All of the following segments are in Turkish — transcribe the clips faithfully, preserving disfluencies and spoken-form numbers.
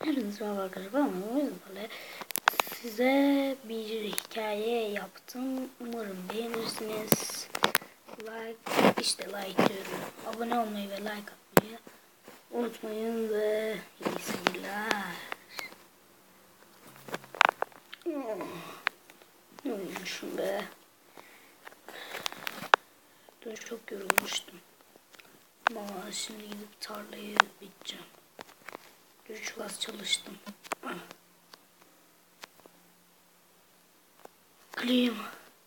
Hepiniz merhaba arkadaşlar. Ben böyle size bir hikaye yaptım. Umarım beğenirsiniz. Like, işte like diyorum. Abone olmayı ve like atmayı unutmayın ve iyi seyirler. Ne uyumuşum be. Dün çok yorulmuştum. Ama şimdi gidip tarlayı biteceğim. Dün çok az çalıştım. Gleam.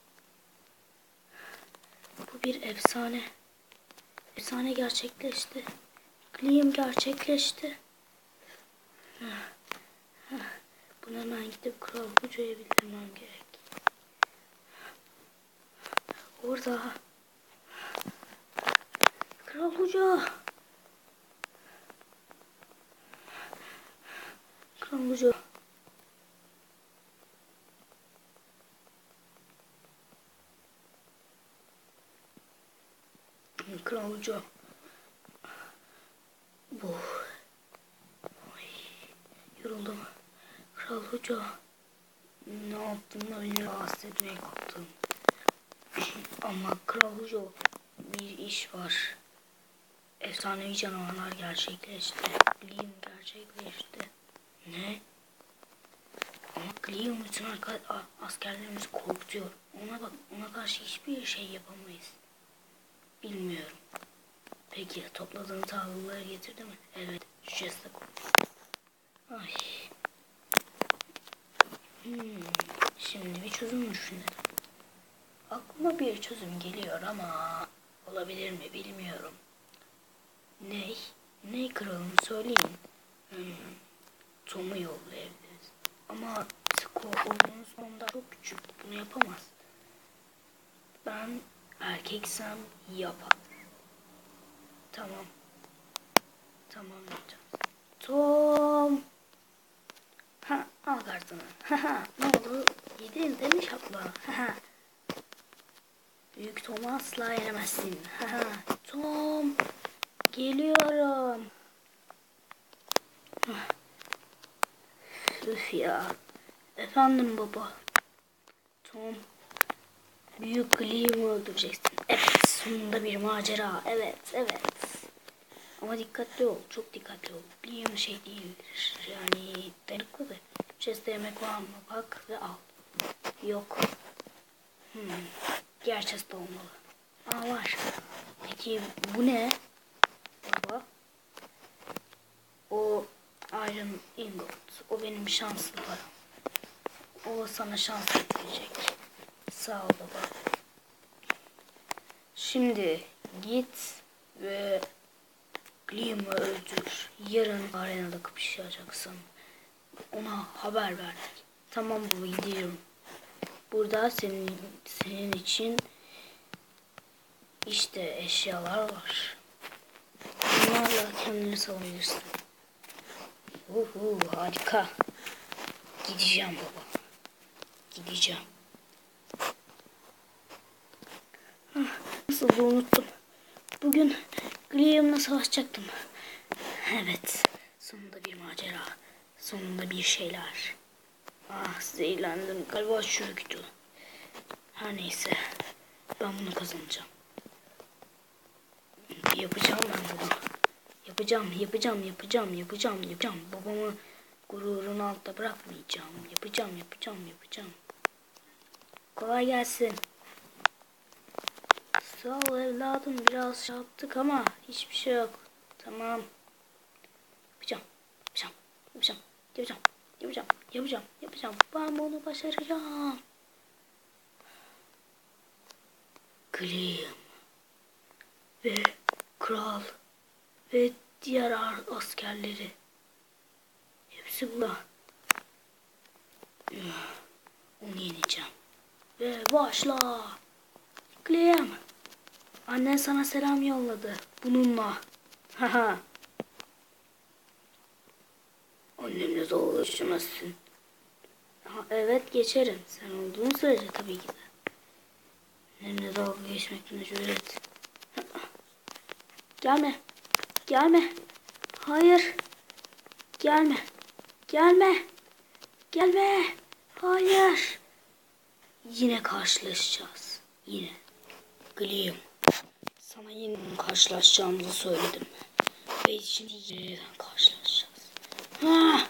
Bu bir efsane. Efsane gerçekleşti. Gleam gerçekleşti. Bunu hemen gidip Kral Hoca'ya bildirmem gerek. Orada. Kral Hoca. Kral Hoca. Kral Hoca. Bu. Ay, yoruldum. Kral Hoca. Ne yaptım da beni rahatsız etmeye kalktım. Ama Kral Hoca, bir iş var. Efsanevi canavarlar gerçekleşti. Gleam gerçekleşti. Ne? Ama Gleam bütün askerlerimizi korkutuyor. Ona bak, ona karşı hiçbir şey yapamayız. Bilmiyorum. Peki topladığın tahılları getirdi mi? Evet. Şişesi de koy. Ay. Hmm. Şimdi bir çözüm düşünelim. Aklıma bir çözüm geliyor ama olabilir mi bilmiyorum. Ney? Ney kralım söyleyin. Hmm. Tom'u yollayabiliriz. Ama oyunun sonunda çok küçük. Bunu yapamaz. Ben erkeksem yapar. Tamam. Tamam yapacağız. Tom. Ha, al kartını. Ha, ne oldu? Yedin değil mi şapla? Ha. Büyük Tom'u asla yenemezsin. Ha. Tom. Geliyorum. Üf ya. Efendim baba. Tom. Büyük Gleam'ı öldüreceksin. Evet. Sonunda bir macera. Evet. Evet. Ama dikkatli ol. Çok dikkatli ol. Gleam şey değildir. Yani dayanıklıdır. Chest'te yemek var mı? Bak ve al. Yok. Hmm. Diğer chest'te olmalı. Aa var. Peki bu ne? Baba. O Iron Ingot. O benim şanslı param. O sana şans getirecek. Sağ ol baba. Şimdi git ve Gleam'ı öldür. Yarın arenada kapışacaksın. Ona haber ver. Tamam baba, gidiyorum. Burada senin senin için işte eşyalar var. Bunlarla kendini savunabilirsin. Uhu, harika. Gideceğim baba. Gideceğim. Nasıl da unuttum. Bugün Gleam'la savaşacaktım. Evet. Sonunda bir macera. Sonunda bir şeyler. Ah, zehirlendim. Galiba çürüktü. Her neyse. Ben bunu kazanacağım. Yapacağım ben bunu. Yapacağım, yapacağım, yapacağım, yapacağım, yapacağım. Babamı gururunu altta bırakmayacağım. Yapacağım, yapacağım, yapacağım. Kolay gelsin. Sağ ol evladım. Biraz şey yaptık ama hiçbir şey yok. Tamam. Yapacağım, yapacağım, yapacağım, yapacağım, yapacağım, yapacağım, yapacağım. Ben bunu başaracağım. Gleam ve kral ve diğer askerleri. Hepsi burada. Onu yeneceğim. Ve başla. Gleam. Annen sana selam yolladı. Bununla. Haha. Annemle dalga geçemezsin. Evet, geçerim. Sen olduğun sürece tabii ki de. Annemle dalga geçmek mecburiyet. Gelme. Gelme. Hayır. Gelme. Gelme. Gelme. Hayır. Yine karşılaşacağız. Yine. Gleam. Sana yeniden karşılaşacağımızı söyledim. Ve şimdi yeniden karşılaşacağız. Ha!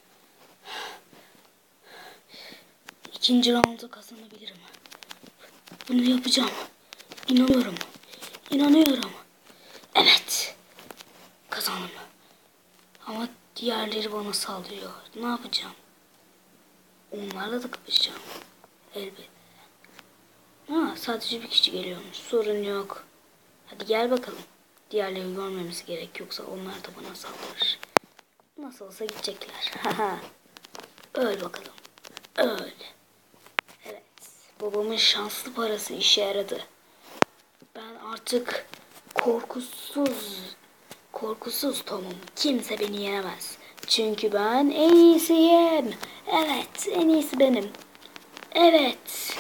İkinci roundu kazanabilirim. Bunu yapacağım. İnanıyorum. İnanıyorum. Evet. Kazandım. Ama diğerleri bana saldırıyor. Ne yapacağım? Onlarla da kapışacağım. Elbette. Ha, sadece bir kişi geliyormuş. Sorun yok. Hadi gel bakalım. Diğerleri görmemiz gerek. Yoksa onlar da bana saldırır. Nasıl olsa gidecekler. Haha. Öl bakalım. Öl. Evet. Babamın şanslı parası işe yaradı. Ben artık korkusuz, korkusuz Tom'um. Kimse beni yenemez. Çünkü ben en iyisiyim. Evet, en iyisi benim. Evet.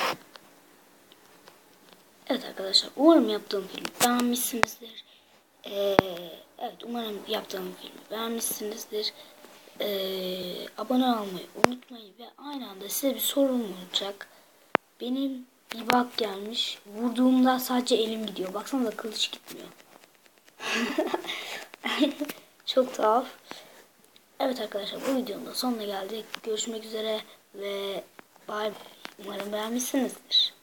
Evet arkadaşlar, umarım yaptığım filmi beğenmişsinizdir. Ee, evet, umarım yaptığım filmi beğenmişsinizdir. Ee, abone olmayı unutmayın ve aynı anda size bir sorum olacak. Benim bir bug gelmiş. Vurduğumda sadece elim gidiyor. Baksanıza kılıç gitmiyor. Çok tuhaf. Evet arkadaşlar, bu videonun da sonuna geldik. Görüşmek üzere ve bye. Umarım beğenmişsinizdir.